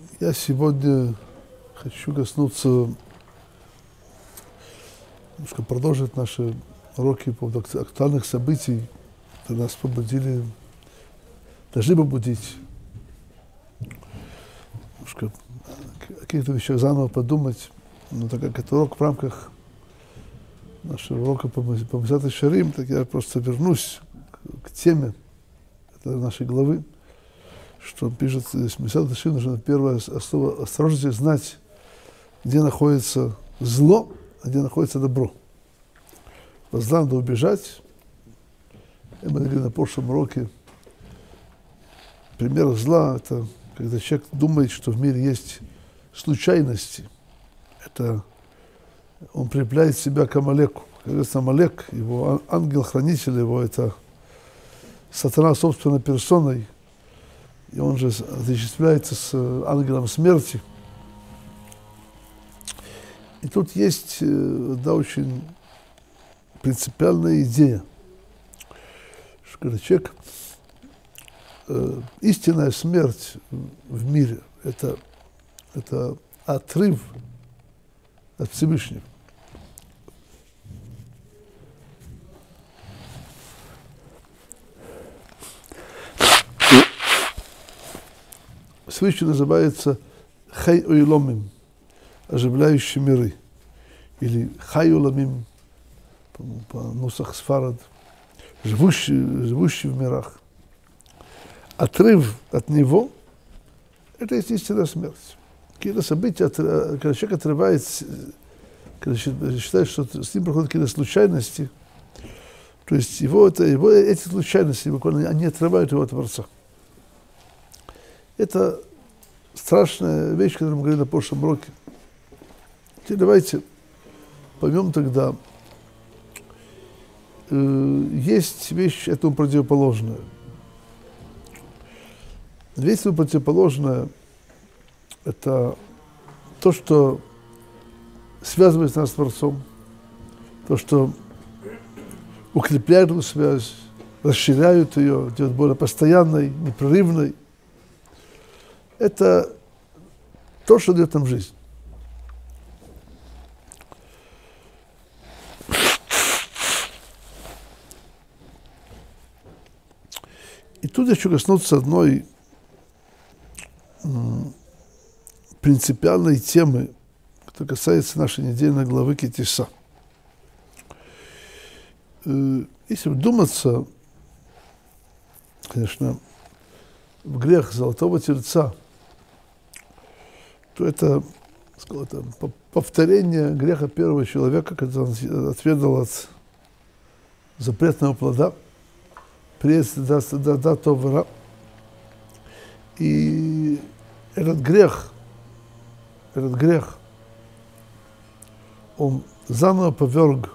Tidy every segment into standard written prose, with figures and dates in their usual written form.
Я сегодня хочу коснуться, немножко продолжить наши уроки по поводу актуальных событий, которые нас побудили, должны побудить немножко о каких-то вещах заново подумать. Но так как это урок в рамках нашего урока по Месилат Йешарим, так я просто вернусь к теме нашей главы, что он пишет, из Месилат Йешарим нужно первое слово осторожности знать, где находится зло, а где находится добро. От зла надо убежать. И мы говорили на прошлом уроке, пример зла – это когда человек думает, что в мире есть случайности. Это он прилепляет себя к Амалеку. Как говорится, Амалек, его ангел-хранитель его, это сатана собственной персоной, и он же отождествляется с ангелом смерти. И тут есть одна очень принципиальная идея, что когда человек, истинная смерть в мире, это отрыв от Всевышнего. Всевышний называется Хай Ойломим, оживляющий миры, или Хай Оламим, по нусах Сфарад, живущий в мирах. Отрыв от него – это есть истинная смерть. Какие-то события, когда человек отрывается, когда считает, что с ним проходят какие-то случайности, то есть эти случайности буквально они отрывают его от Творца. Это страшная вещь, которую мы говорили на прошлом уроке. Теперь давайте поймем тогда, есть вещь этому противоположная. Вещь этому противоположная – это то, что связывает нас с Творцом, то, что укрепляет эту связь, расширяют ее, делают более постоянной, непрерывной. Это то, что дает нам жизнь. И тут я хочу коснуться одной принципиальной темы, которая касается нашей недельной главы Ки-Тиса. Если вдуматься, конечно, в грех золотого тельца, то это повторение греха первого человека, когда он отведал от запретного плода, приезд до Товара. И этот грех, он заново поверг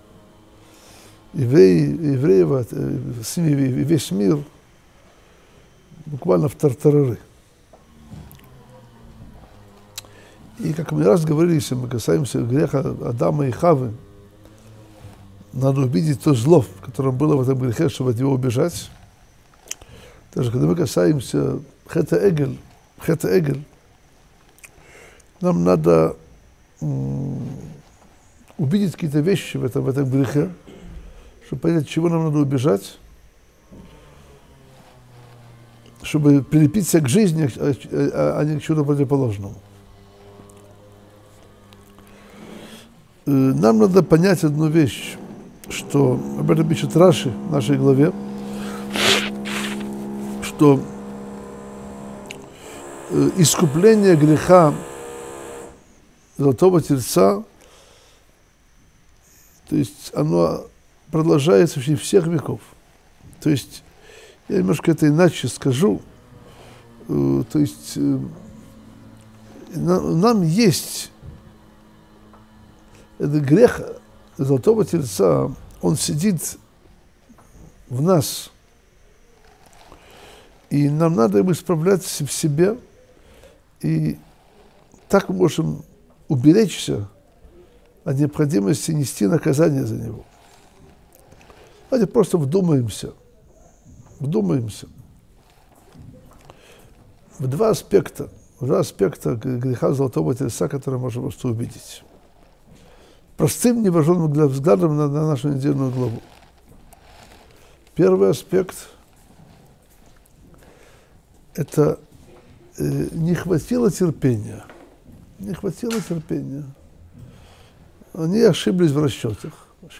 евреев, с ними весь мир буквально в тартарары. И как мы раз говорили, если мы касаемся греха Адама и Хавы, надо увидеть то зло, в котором было в этом грехе, чтобы от него убежать. Даже когда мы касаемся Хета Эгель, нам надо увидеть какие-то вещи в этом грехе, чтобы понять, от чего нам надо убежать, чтобы прилепить себя к жизни, а не к чему-то противоположному. Нам надо понять одну вещь, что об этом пишет Раши в нашей главе, что искупление греха золотого тельца, то есть оно продолжается в течение всех веков. То есть я немножко это иначе скажу. То есть нам есть этот грех золотого тельца, он сидит в нас. И нам надо его исправлять в себе. И так мы можем уберечься от необходимости нести наказание за него. Давайте просто вдумаемся в два аспекта уже аспекта греха Золотого Тельца, который можно просто увидеть. Простым невооруженным взглядом на нашу недельную главу. Первый аспект – это не хватило терпения. Не хватило терпения. Они ошиблись в расчетах.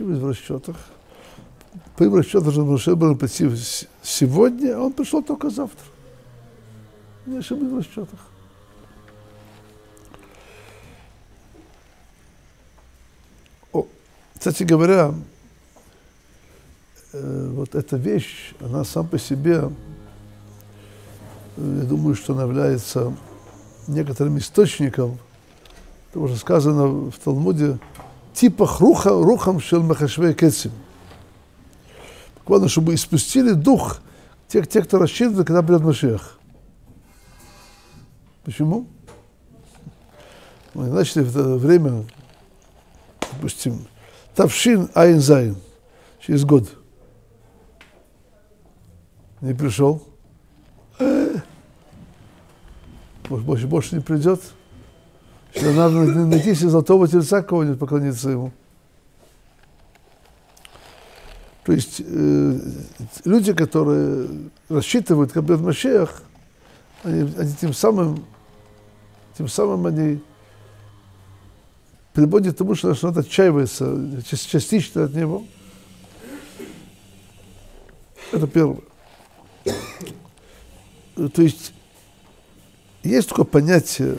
По их расчетам должен был прийти сегодня, а он пришел только завтра. Они ошиблись в расчетах. Кстати говоря, вот эта вещь, она сама по себе, я думаю, что она является некоторым источником, того же сказано в Талмуде, типа рухам шел махашвей кецим. Буквально, чтобы испустили дух те, кто рассчитывает, когда придет Машиах. Почему? Мы начали в время, допустим, Тавшин Айн Зайн, через год. Не пришел. Больше не придет. Что надо найти себе Золотого Тельца кого-нибудь, поклониться ему. То есть люди, которые рассчитывают, как придет Машиах, они тем самым они приводит к тому, что надо отчаиваться частично от него. Это первое. То есть есть такое понятие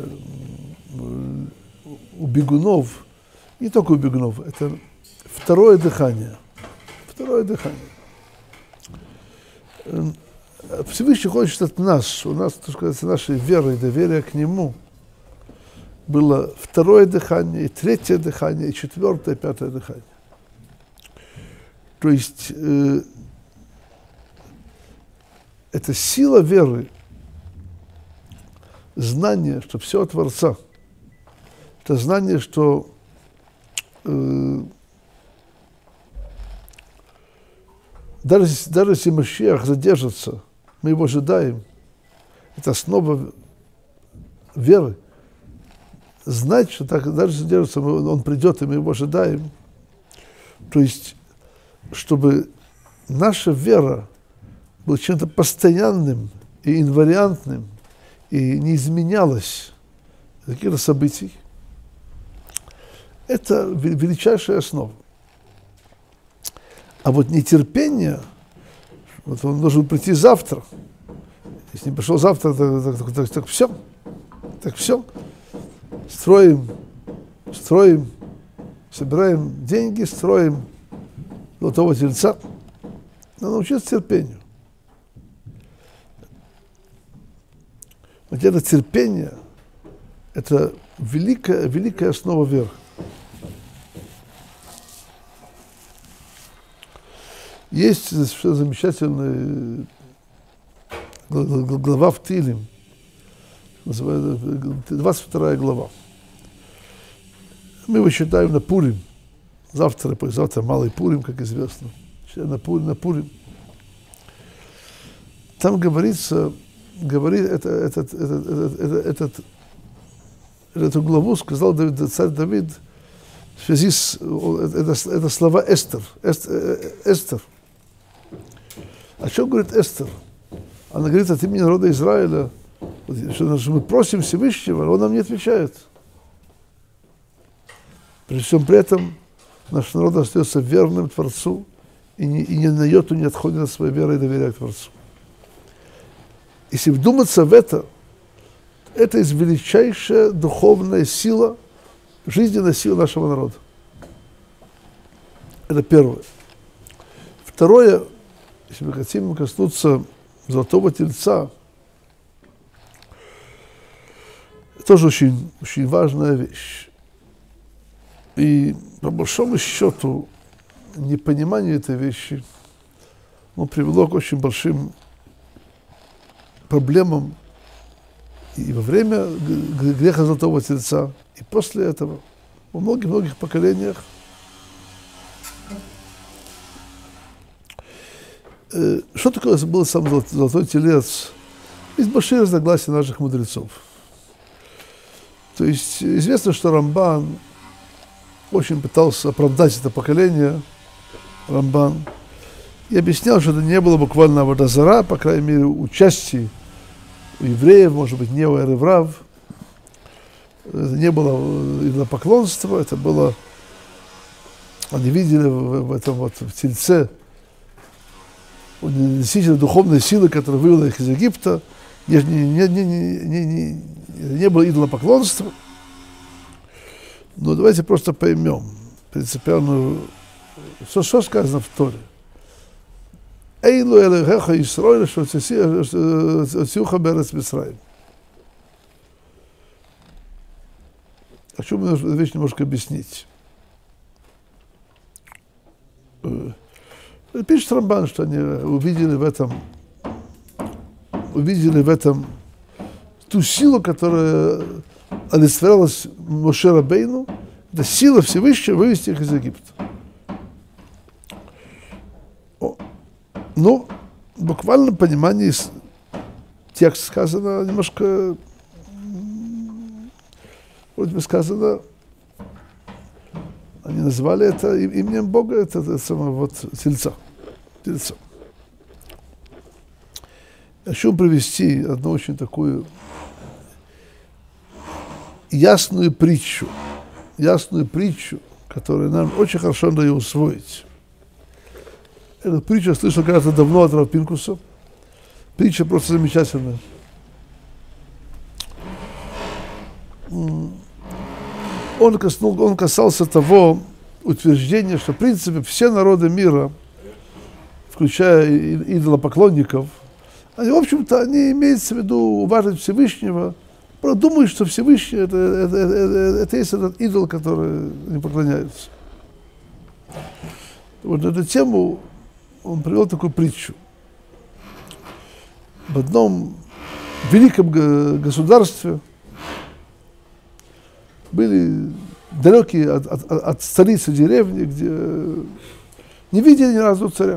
у бегунов, не только у бегунов, это второе дыхание. Второе дыхание. Всевышний хочет от нас, у нас, так сказать, нашей веры и доверия к Нему было второе дыхание, и третье дыхание, и четвертое, и пятое дыхание. То есть это сила веры, знание, что все от Творца. Это знание, что даже если Машиах задержится, мы его ожидаем. Это основа веры. Знать, что так, даже если задержится, он придет, и мы его ожидаем. То есть, чтобы наша вера была чем-то постоянным и инвариантным, и не изменялась каких-то событий, это величайшая основа. А вот нетерпение, вот он должен прийти завтра. Если не пришел завтра, так все. Так все. Строим, собираем деньги, строим Золотого Тельца. Надо научиться терпению. Вот это терпение, это великая основа веры. Есть совершенно замечательная глава в Тилим, 22 глава. Мы его читаем на Пурим. Завтра, послезавтра Малый Пурим, как известно. На Пурим. Там говорит эту главу сказал царь Давид в связи с это слова Эстер. Эстер. О чем говорит Эстер? Она говорит от имени народа Израиля, что мы просим Всевышнего, он нам не отвечает. При всем при этом наш народ остается верным Творцу и ни на йоту не отходит от своей веры и доверия к Творцу. Если вдуматься в это есть величайшая духовная сила, жизненная сила нашего народа. Это первое. Второе, если мы хотим коснуться Золотого Тельца, тоже очень, очень важная вещь. И по большому счету непонимание этой вещи привело к очень большим проблемам и во время греха Золотого Тельца, и после этого, во многих поколениях. Что такое был сам Золотой Телец? Есть большие разногласия наших мудрецов. То есть известно, что Рамбан очень пытался оправдать это поколение, Рамбан, и объяснял, что это не было буквально авода зара, по крайней мере, участие у евреев, может быть, не у эреврав. Это не было идолопоклонства, это было... Они видели в этом вот в тельце действительно духовной силы, которая вывела их из Египта. Не было идолопоклонства. Но давайте просто поймем принципиальную... Что сказано в Торе? Эйлу элэгэха Исроэль, что отсюха берец Мицраим. Хочу эту вещь немножко объяснить. Пишет Рамбан, что они увидели в этом ту силу, которая олицетворялась Моше Рабейну, это сила Всевышнего вывести их из Египта. Ну, в буквальном понимании текст сказано немножко, вроде бы сказано, они назвали это именем Бога, это самого вот тельца. Хочу привести одну очень такую ясную притчу, которую нам очень хорошо надо ее усвоить. Эту притчу я слышал когда-то давно от Рав Пинкуса. Притча просто замечательная. Он касался того утверждения, что в принципе все народы мира, включая идолопоклонников, они, в общем-то, они имеются в виду уважать Всевышнего, просто думают, что Всевышний это есть этот идол, который не поклоняется. Вот на эту тему он привел такую притчу. В одном великом государстве были далекие от столицы деревни, где не видели ни разу царя.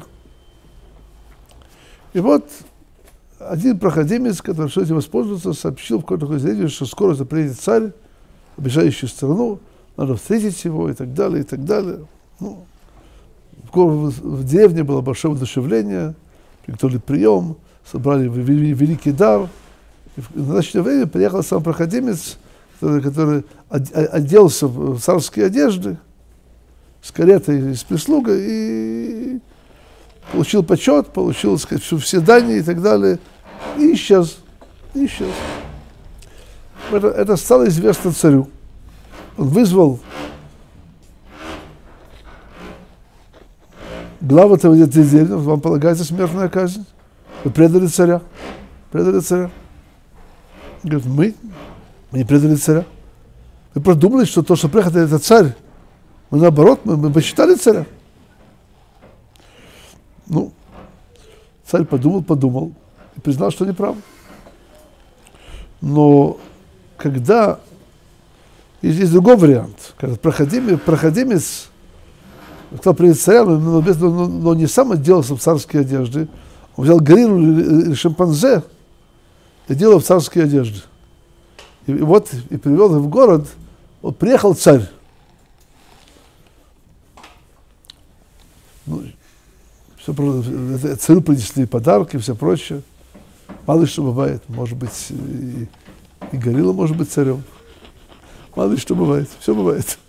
И вот один проходимец, который решил этим воспользоваться, сообщил в какой-то заведении, что скоро приедет царь, обижающий страну, надо встретить его и так далее, и так далее. Ну, в деревне было большое воодушевление, приготовили прием, собрали великий дар. И в назначенное время приехал сам проходимец, который оделся в царские одежды, с каретой и с прислугой, и получил почет, получил, сказать, все дани и так далее, и исчез. Это стало известно царю. Он вызвал главу этого деревни: вам полагается смертная казнь? Вы предали царя? Он говорит: мы не предали царя. Вы просто думали, что то, что приехал, это царь. Мы наоборот, мы посчитали царя. Ну, царь подумал и признал, что неправ. Но когда есть другой вариант, когда проходимец сказал привет царя, но не сам оделся в царские одежды, он взял гориллу или шимпанзе и делал в царские одежды. И привел их в город, вот приехал царь. Ну, царю принесли подарки, все прочее. Мало ли что бывает, может быть, и горилла может быть царем. Мало ли что бывает, все бывает.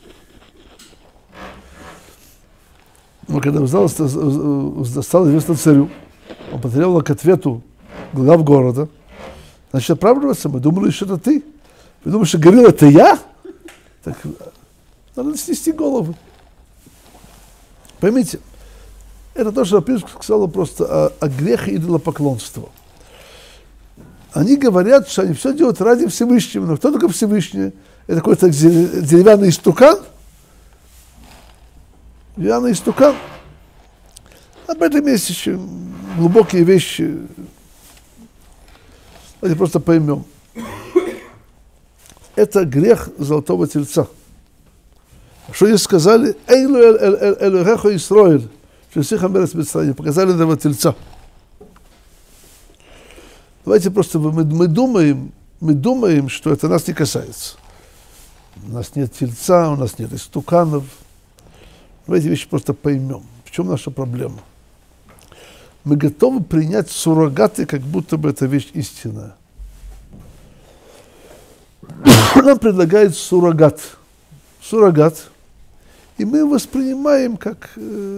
Но когда стало известно царю, он потребовал к ответу глав города. Значит, оправдываться, мы думали, что это ты. Вы думаете, что горилла это я? Так надо снести голову. Поймите, это то, что Рав сказал просто о грехе идолопоклонства. Они говорят, что они все делают ради Всевышнего. Но кто такой Всевышний? Это какой-то деревянный истукан? Деревянный истукан. Об этом есть еще глубокие вещи. Давайте просто поймем. Это грех золотого тельца. Что они сказали? Эйлу элэгэха Исроэль, шесиха берец Мицраим. Показали этого тельца. Давайте просто мы думаем, что это нас не касается. У нас нет тельца, у нас нет истуканов. Давайте эти вещи просто поймем. В чем наша проблема? Мы готовы принять суррогаты, как будто бы это вещь истинная. Нам предлагают суррогат. Суррогат. И мы воспринимаем как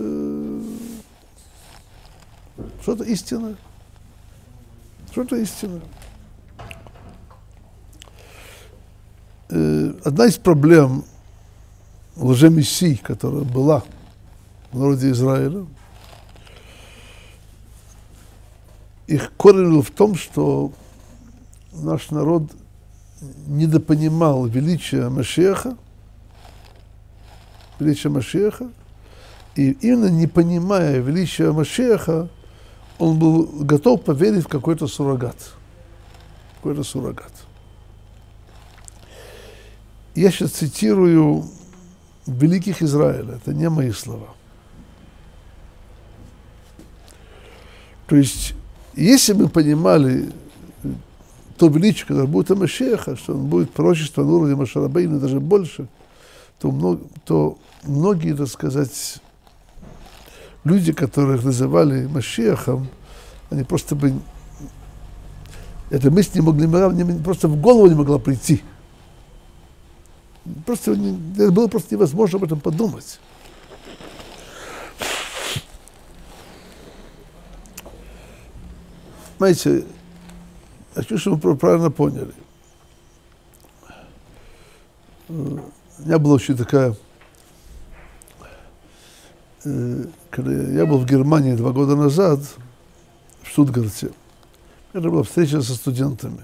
что-то истинное. Что-то истинное. Одна из проблем лжемессий, которая была в народе Израиля, их корень был в том, что наш народ недопонимал величия Машиаха, и именно не понимая величия Машиаха, он был готов поверить в какой-то суррогат. Какой-то суррогат. Я сейчас цитирую великих Израиля, это не мои слова. То есть, если мы понимали то величие, которое будет у Машиаха, что он будет пророчество на уровне Моше Рабейну, даже больше, то многие, так сказать, люди, которых называли Машиахом, они просто бы... Эта мысль не могли, просто в голову не могла прийти. Просто это было просто невозможно об этом подумать. Знаете, я хочу, чтобы вы правильно поняли. У меня была очень такая... Когда я был в Германии 2 года назад, в Штутгарте, это была встреча со студентами.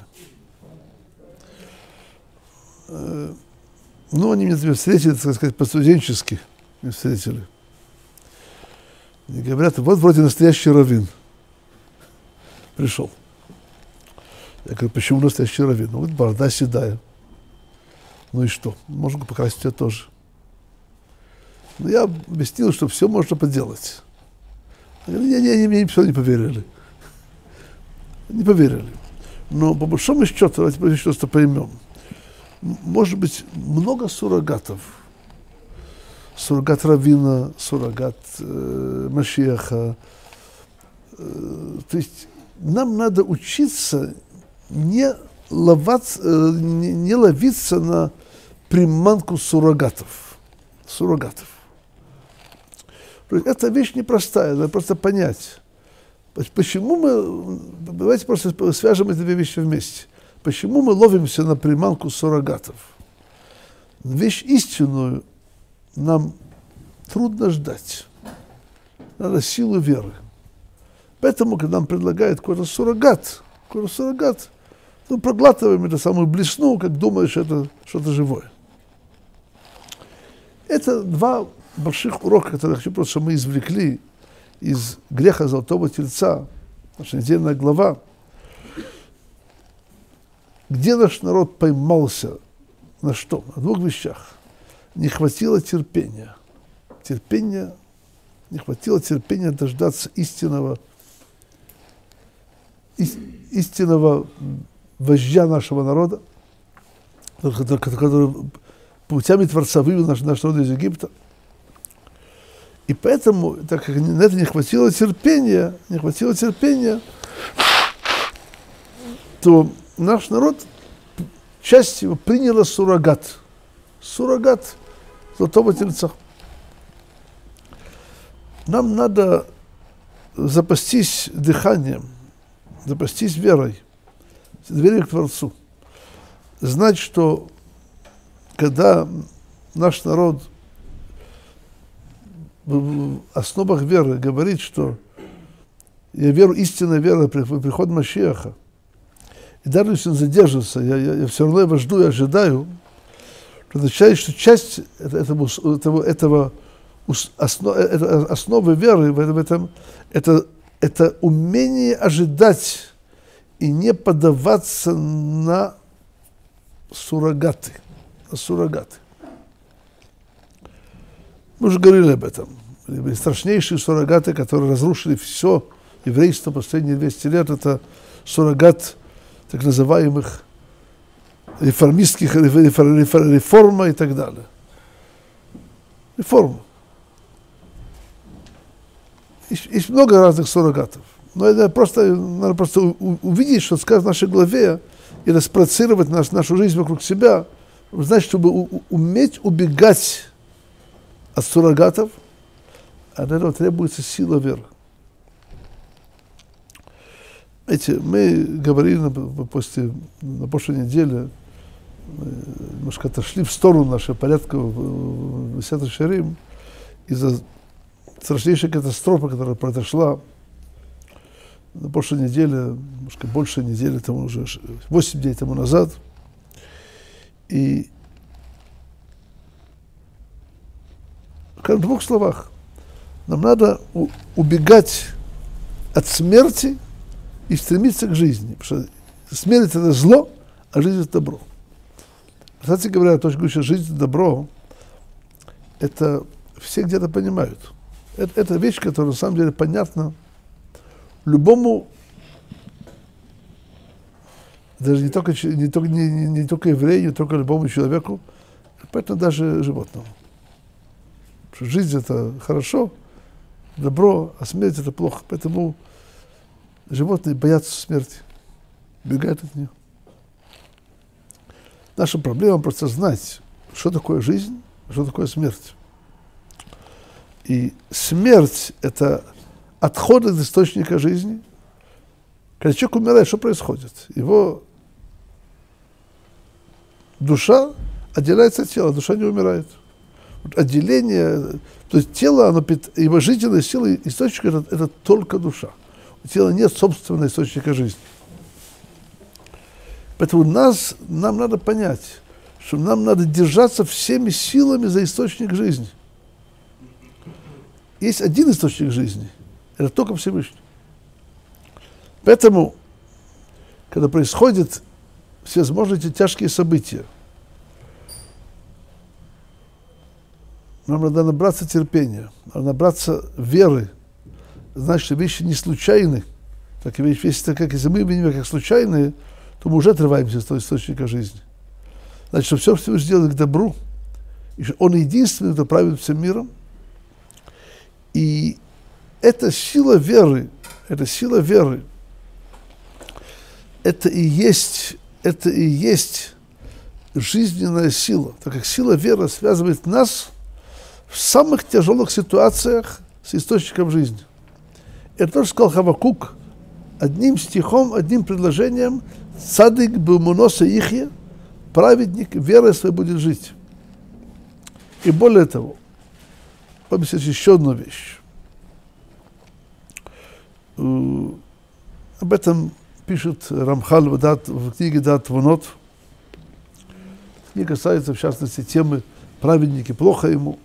Ну, они меня встретили, так сказать, по-студенчески меня встретили. И говорят, вот вроде настоящий раввин пришел. Я говорю, почему настоящий раввин? Ну, вот борода седая. Ну и что? Можно покрасить тебя тоже. Но я объяснил, что все можно поделать. Они мне все не поверили. Не поверили. Но по большому счету, давайте что-то поймем. Может быть, много суррогатов. Суррогат раввина, суррогат Машиаха. То есть нам надо учиться не ловиться на приманку суррогатов. Эта вещь непростая, надо просто понять. Почему мы, давайте просто свяжем эти две вещи вместе. Почему мы ловимся на приманку суррогатов? Вещь истинную нам трудно ждать. Надо силу веры. Поэтому, когда нам предлагают какой-то суррогат, мы проглатываем эту самую блесну, как думаешь, это что-то живое. Это 2 больших урока, которые я хочу просто, чтобы мы извлекли из греха Золотого Тельца, наша недельная глава, где наш народ поймался, на что? На 2 вещах. Не хватило терпения. Не хватило терпения дождаться истинного вождя нашего народа, который путями Творца вывел наш народ из Египта. И поэтому, так как на это не хватило терпения, то наш народ, часть его приняла суррогат Золотого Тельца. Нам надо запастись дыханием, запастись верой, доверие к Творцу. Знать, что когда наш народ в основах веры говорит, что я верю, истинная вера в приход Машиаха, и даже если он задержится, я все равно его жду и ожидаю, то означает, что часть основы веры в этом это умение ожидать и не поддаваться на суррогаты. Мы уже говорили об этом. Страшнейшие суррогаты, которые разрушили все еврейство последние 200 лет, это суррогат так называемых реформистских, реформа и так далее. Реформа. Есть много разных суррогатов. Но надо просто увидеть, что сказано в нашей главе, и распроцировать нашу жизнь вокруг себя, значит, чтобы уметь убегать от суррогатов, а для этого требуется сила веры. Знаете, мы говорили на прошлой неделе, немножко отошли в сторону нашего порядка в Сеатр Шарим из-за страшнейшей катастрофы, которая произошла на прошлой неделе, немножко больше недели тому, уже 8 дней тому назад. И в двух словах, нам надо убегать от смерти и стремиться к жизни. Потому что смерть — это зло, а жизнь — это добро. Кстати говоря, то, что говорю, что жизнь — это добро, это все где-то понимают. Это вещь, которая на самом деле понятна любому, даже не только еврею, не только любому человеку, поэтому даже животному. Потому что жизнь — это хорошо, добро, а смерть — это плохо. Поэтому животные боятся смерти, убегают от нее. Наша проблема просто знать, что такое жизнь, что такое смерть. И смерть — это отход от источника жизни. Когда человек умирает, что происходит? Его душа отделяется от тела, душа не умирает. Отделение, то есть тело, его жизненная сила, источник это только душа. У тела нет собственного источника жизни. Поэтому нам надо понять, что нам надо держаться всеми силами за источник жизни. Есть один источник жизни, это только Всевышний. Поэтому, когда происходят всевозможные эти тяжкие события, нам надо набраться терпения, надо набраться веры, знать, что вещи не случайны. Так и вещи, если мы видим как случайные, то мы уже отрываемся от источника жизни. Значит, что все Всевышний делает к добру, и что Он единственный, кто правит всем миром. И эта сила веры, это и есть жизненная сила, так как сила веры связывает нас в самых тяжелых ситуациях с источником жизни. Это то, что сказал Хавакук одним стихом, одним предложением: «Цадик беумуноса ихье», праведник верой своей будет жить. И более того, объяснить еще одну вещь. Об этом пишет Рамхаль в книге «Дат Вонот». Книга касается, в частности, темы «Праведники, плохо ему».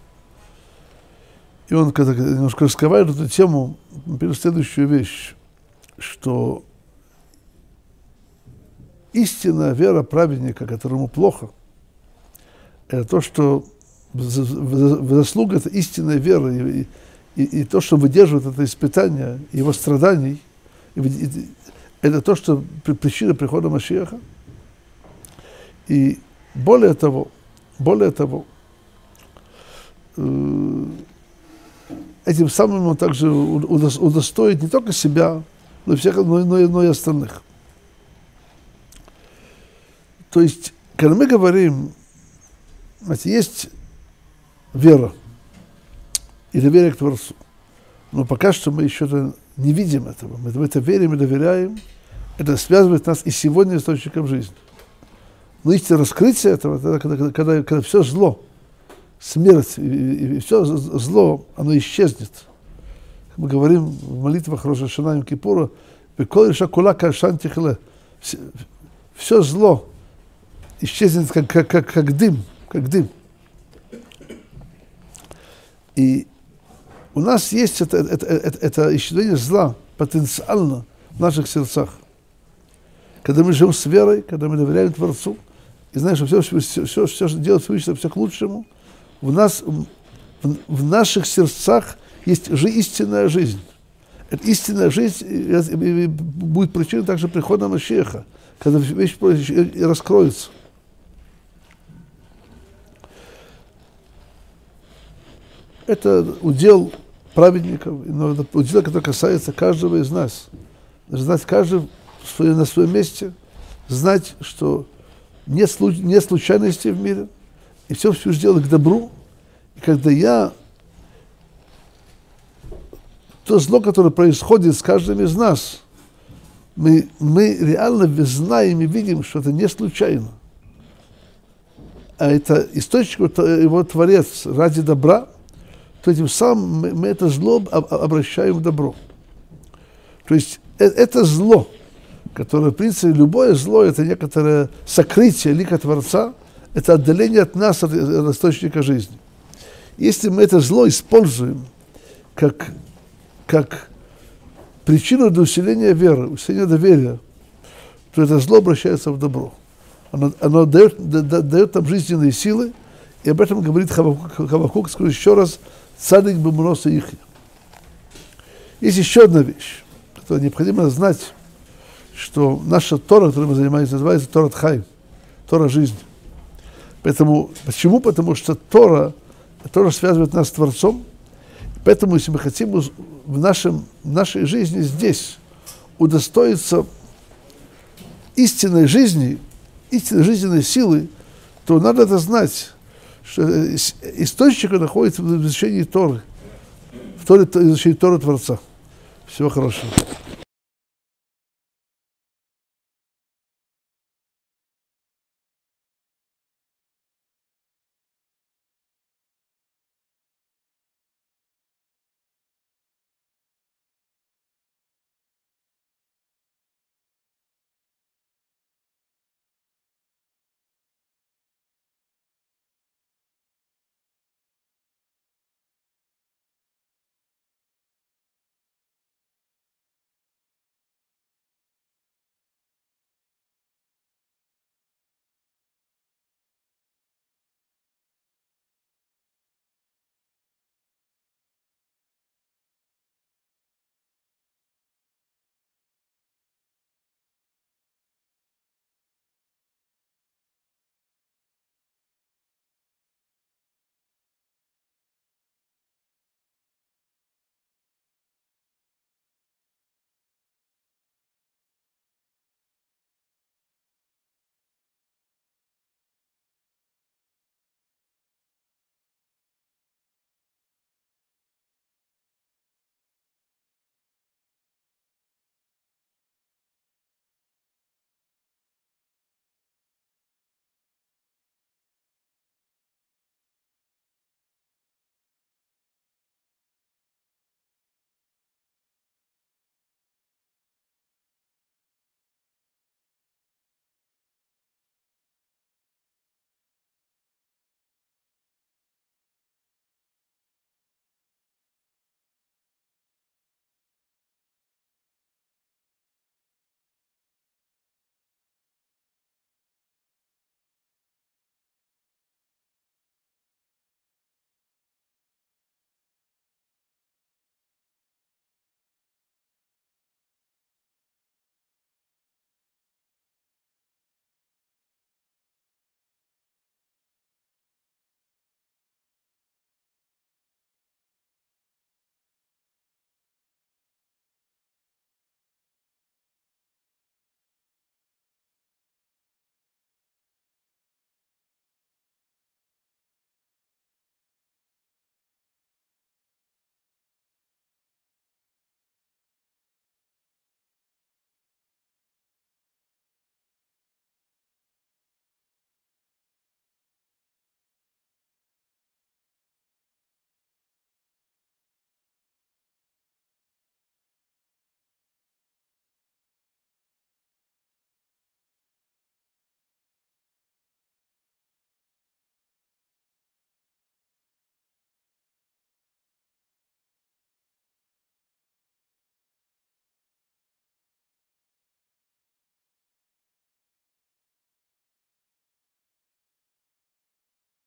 И он, когда немножко раскрывает эту тему, пишет следующую вещь, что истинная вера праведника, которому плохо, это то, что заслуга это истинной веры, и то, что выдерживает это испытание, его страданий, это то, что причина прихода Машиаха. И более того, этим самым он также удостоит не только себя, но и остальных. То есть, когда мы говорим, знаете, есть вера и доверие к Творцу, но пока что мы еще не видим этого. Мы в это верим и доверяем. Это связывает нас и сегодня с источником жизни. Но истинное раскрытие этого, когда все зло, смерть и все зло, оно исчезнет. Мы говорим в молитвах Рош ха-Шана и Йом-Кипура: все зло исчезнет как дым. И у нас есть это исчезновение зла потенциально в наших сердцах. Когда мы живем с верой, когда мы доверяем Творцу, и знаем, что все, что делает Всевышний, все к лучшему, в наших сердцах есть истинная жизнь. Эта истинная жизнь будет причиной также прихода Машиаха. когда вещь и раскроется. Это удел праведников, но это удел, который касается каждого из нас. Знать каждый на своем месте, знать, что нет случайностей в мире, и все сделано к добру. И когда то зло, которое происходит с каждым из нас, мы реально знаем и видим, что это не случайно. А это источник его Творец ради добра, то этим самым мы это зло обращаем в добро. То есть это зло, которое, в принципе, любое зло, это некоторое сокрытие лика Творца, это отдаление от нас, от источника жизни. Если мы это зло используем как причину для усиления веры, усиления доверия, то это зло обращается в добро. Оно дает нам жизненные силы, и об этом говорит Хавакук, скажу еще раз, цадик бемуноса ихи. Есть еще одна вещь, которую необходимо знать, что наша Тора, которой мы занимаемся, называется Торат Хайм, Тора жизни. Почему? Потому что Тора связывает нас с Творцом. Поэтому, если мы хотим в нашей жизни здесь удостоиться истинной жизни, истинной жизненной силы, то надо это знать, что источник находится в изучении Торы, в изучении Торы Творца. Всего хорошего.